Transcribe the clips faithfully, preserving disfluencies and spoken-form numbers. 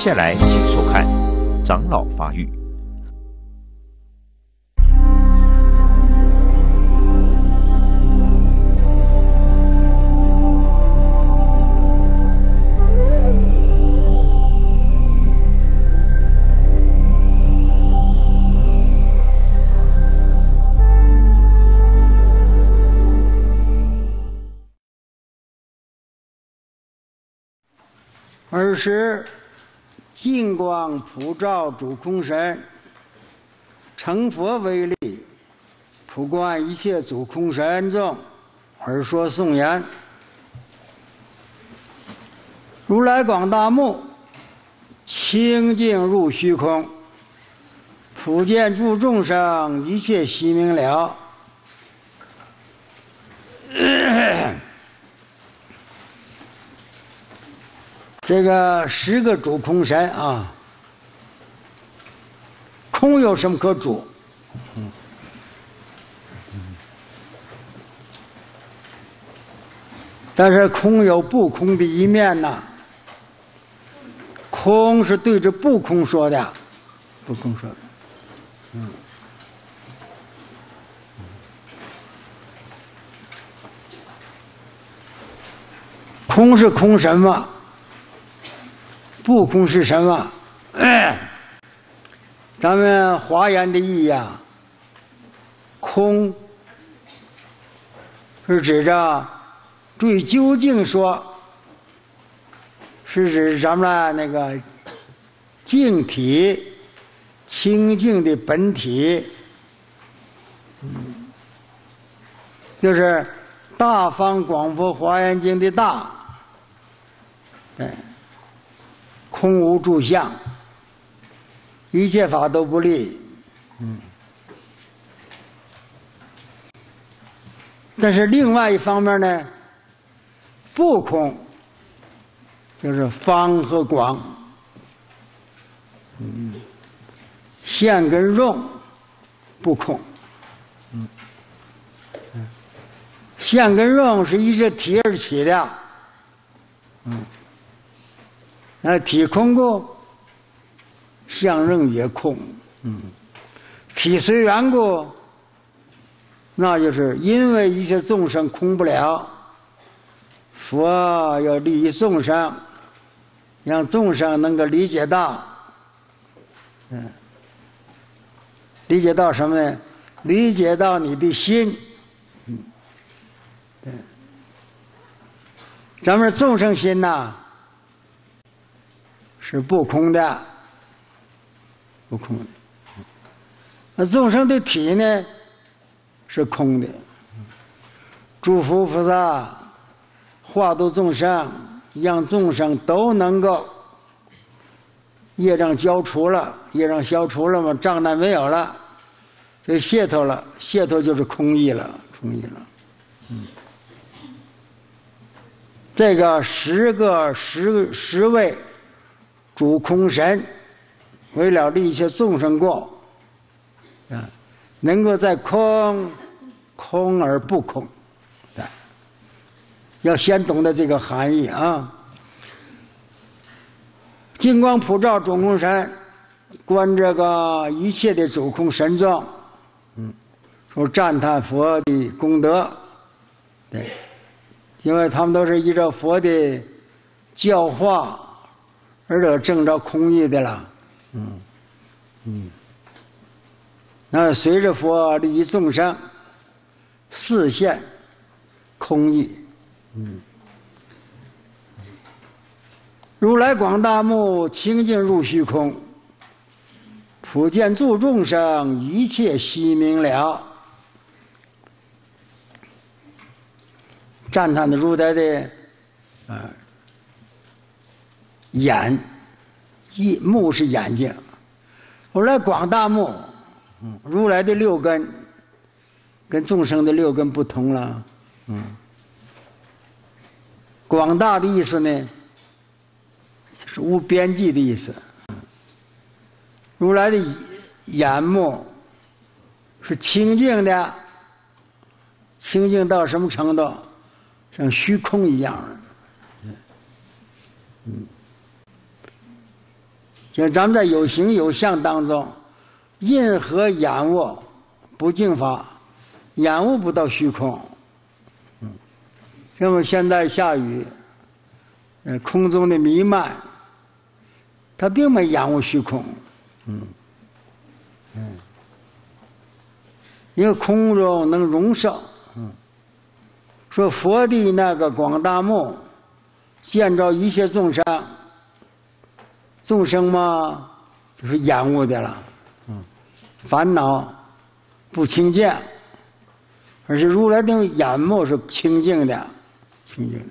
下来，请收看《长老发育》。 尔时，净光普照主空神，成佛为力，普观一切主空神众，而说颂言：如来广大目，清净入虚空，普见诸众生，一切悉明了。这个十个主空神啊，空有什么可主？嗯，但是空有不空的一面呐。空是对着不空说的，不空说的。嗯，空是空什么？不空是什么？哎，咱们华严的意呀，空是指着最究竟说，是指咱们那个净体清净的本体，嗯，就是大方广佛华严经的大，哎。空无住相，一切法都不立。嗯。但是另外一方面呢，不空就是方和广，嗯，现跟用不空。嗯。现跟用是依着体而起的。嗯。那体空故，相应也空。嗯，体随缘故，那就是因为一切众生空不了，佛要利益众生，让众生能够理解到，嗯，理解到什么呢？理解到你的心。嗯，对，咱们众生心呐。是不空的，不空的。那众生的体呢，是空的。诸佛菩萨化度众生，让众生都能够业障消除了，业障消除了嘛，障碍没有了，就解脱了。解脱就是空义了，空义了。嗯，这个十个十十位。主空神为了利一切众生过，啊，能够在空空而不空，啊，要先懂得这个含义啊。净光普照主空神，观这个一切的主空神众，嗯，说赞叹佛的功德，对，因为他们都是依照佛的教化。而且证着空义的了，嗯嗯，那随着佛利益众生，示现空义，嗯，如来广大目，清净入虚空，普见诸众生，一切悉明了。赞叹的如来的，啊、呃。眼，一目是眼睛，后来广大目，嗯，如来的六根，跟众生的六根不同了，嗯，广大的意思呢，是无边际的意思。如来的眼目是清净的，清净到什么程度？像虚空一样的，嗯。 就咱们在有形有相当中，任何眼物不净法，眼物不到虚空。嗯，那么现在下雨，呃，空中的弥漫，它并没眼物虚空。嗯，嗯，因为空中能容受。嗯，说佛的那个广大目，见着一切众生，众生嘛，就是眼物的了。嗯，烦恼不清净，而是如来的眼目是清净的，清净的。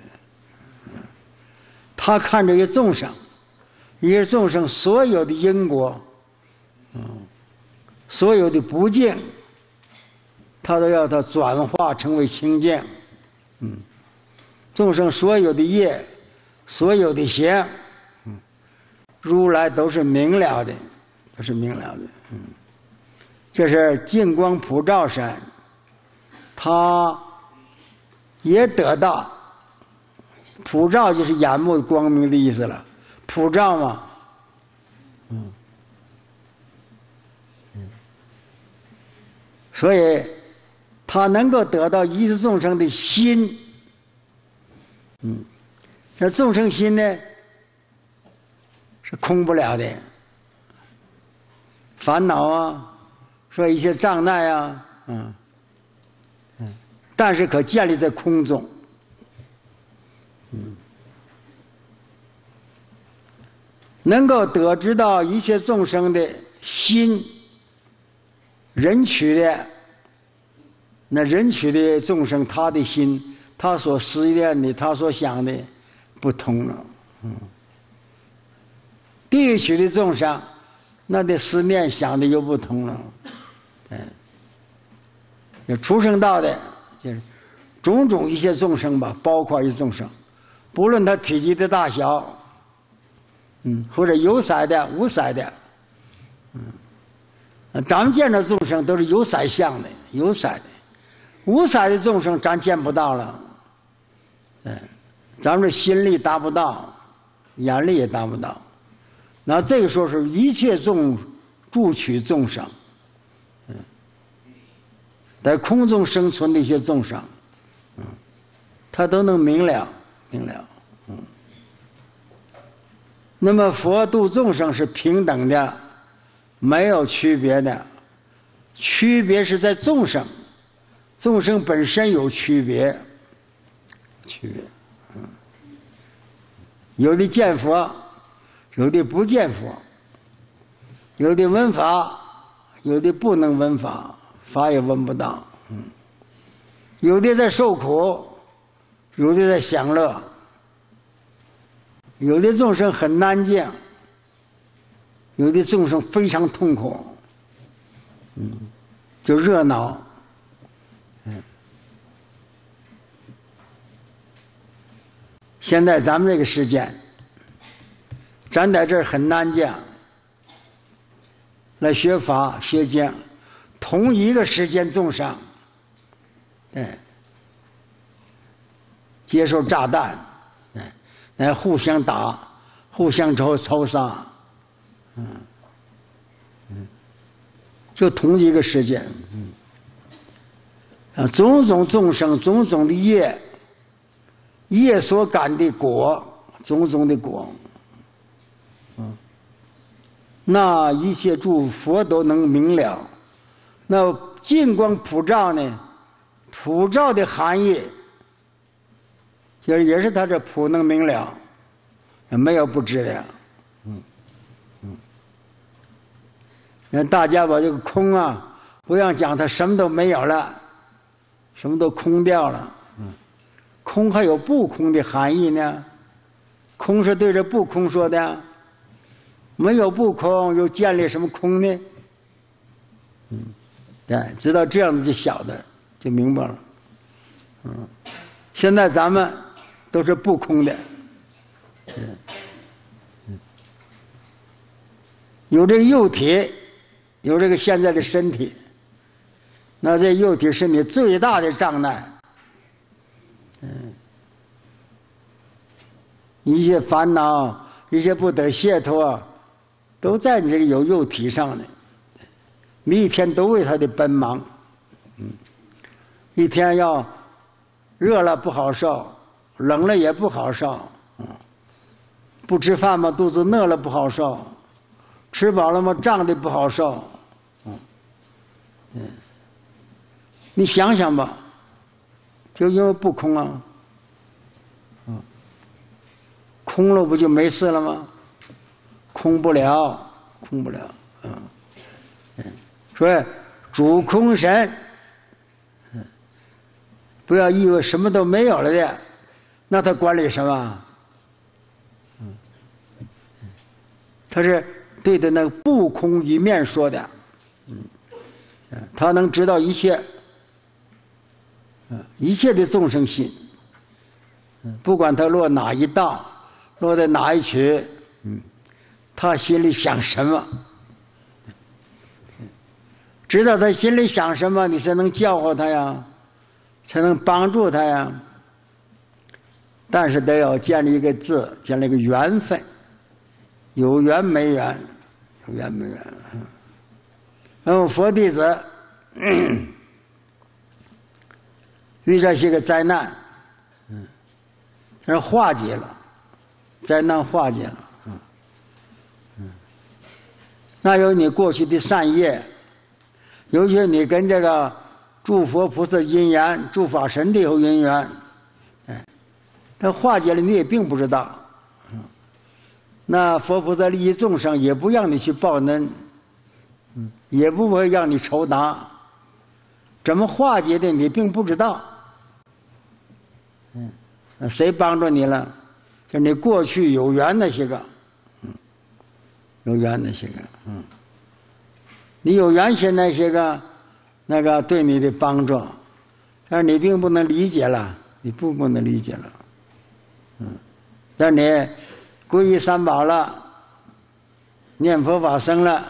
他看这些众生，一些众生所有的因果，嗯，所有的不净，他都要它转化成为清净。嗯，众生所有的业，所有的行，嗯，如来都是明了的，都是明了的。嗯，这是净光普照身，他也得到。普照就是眼目光明的意思了，普照嘛，嗯，嗯，所以他能够得到一切众生的心，嗯，这众生心呢是空不了的，烦恼啊，说一些障碍啊，嗯，嗯，但是可建立在空中。嗯，能够得知到一切众生的心，人取的，那人取的众生，他的心，他所思念的，他所想的，不同了。嗯，地狱取的众生，那的思念想的又不同了。嗯，有出生道的，就是种种一些众生吧，包括一些众生。不论它体积的大小，嗯，或者有色的、无色的，嗯，咱们见着众生都是有色相的、有色的，无色的众生咱见不到了，嗯，咱们的心力达不到，眼力也达不到，那这个时候是一切众助取众生，嗯，在空中生存的一些众生，嗯，他都能明了。明了，嗯。那么佛度众生是平等的，没有区别的，区别是在众生，众生本身有区别，区别，嗯。有的见佛，有的不见佛，有的闻法，有的不能闻法，法也闻不到，嗯。有的在受苦。有的在享乐，有的众生很安静，有的众生非常痛苦，嗯，就热闹，嗯。现在咱们这个时间，咱在这儿很安静，来学法学经，同一个时间众生，对。接受炸弹，哎，来互相打，互相仇仇杀，嗯，嗯，就同一个时间，嗯，啊，种种众生，种种的业，业所感的果，种种的果，嗯，那一切诸佛都能明了。那净光普照呢？普照的含义。就是也是他这普能明了，没有不知的，嗯嗯。那大家把这个空啊，不要讲它什么都没有了，什么都空掉了，嗯。空还有不空的含义呢，空是对着不空说的，没有不空，又建立什么空呢？嗯，对，知道这样子就晓得，就明白了，嗯。现在咱们。都是不空的，嗯，嗯，有这个肉体，有这个现在的身体，那这肉体身体最大的障碍，嗯，一些烦恼，一些不得解脱， 都在你这个有肉体上呢。你一天都为他的奔忙，嗯，一天要热了不好受，冷了也不好受，嗯，不吃饭嘛肚子饿了不好受，吃饱了嘛胀的不好受，嗯，嗯，你想想吧，就因为不空啊，嗯，空了不就没事了吗？空不了，空不了，嗯，嗯。所以主空神，不要以为什么都没有了的，那他管理什么？他是对的那个不空一面说的，他能知道一切，一切的众生心，不管他落哪一道，落在哪一区，他心里想什么。知道他心里想什么，你才能教化他呀，才能帮助他呀。但是得要建立一个字，建立一个缘分，有缘没缘，有缘没缘。那么佛弟子嗯遇这些个灾难，嗯，这化解了，灾难化解了，嗯嗯，那有你过去的善业。尤其你跟这个诸佛菩萨因缘、诸法神的有因缘，哎，他化解了你也并不知道。那佛菩萨利益众生，也不让你去报恩，也不会让你酬答，怎么化解的你并不知道。嗯，那谁帮助你了？就是你过去有缘那些个，嗯，有缘那些个，嗯。你有原先那些个，那个对你的帮助，但是你并不能理解了，你不不能理解了，嗯，但是你皈依三宝了，念佛法僧了，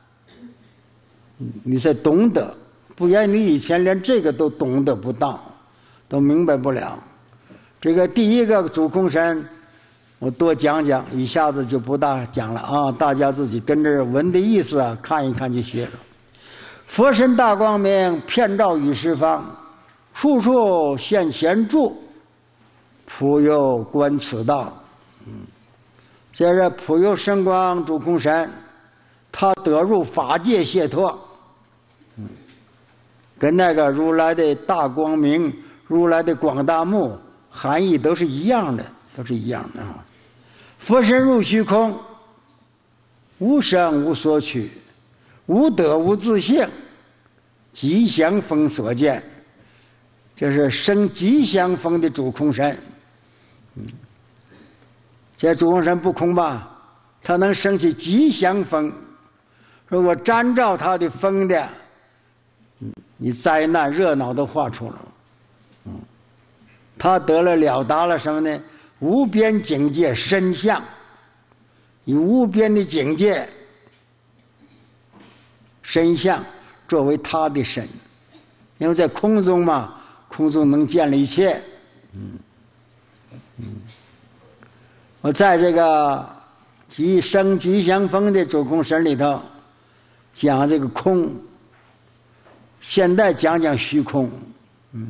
你才懂得，不然你以前连这个都懂得不到，都明白不了。这个第一个主空神，我多讲讲，一下子就不大讲了啊！大家自己跟着文的意思啊，看一看就学了。佛身大光明，遍照于十方，处处现前住，普佑观此道。嗯，接着普佑圣光主空神，他得入法界解脱。嗯，跟那个如来的大光明、如来的广大目含义都是一样的，都是一样的啊。佛身入虚空，无生无所取，无得无自性，吉祥风所见，这是生吉祥风的主空神。嗯，这主空神不空吧？他能生起吉祥风。如果沾照他的风的，嗯，你灾难热闹都化出了。嗯，他得了了达了什么呢？无边境界身相，以无边的境界身相作为他的身，因为在空中嘛，空中能见了一切。嗯嗯，我在这个吉生吉祥风的主空神里头讲这个空，现在讲讲虚空。嗯。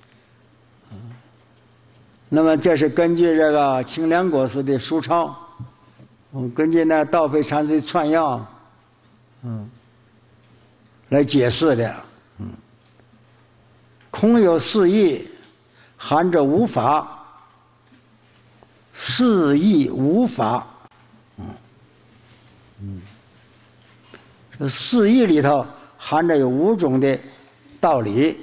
那么这是根据这个清凉果师的书抄，我根据那道培禅师的串要，嗯，来解释的。嗯，空有四义，含着无法，四义无法。嗯嗯，这四义里头含着有五种的道理。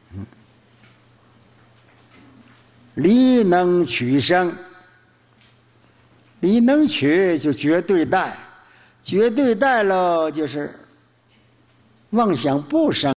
离能取生，离能取就绝对待，绝对待了就是妄想不生。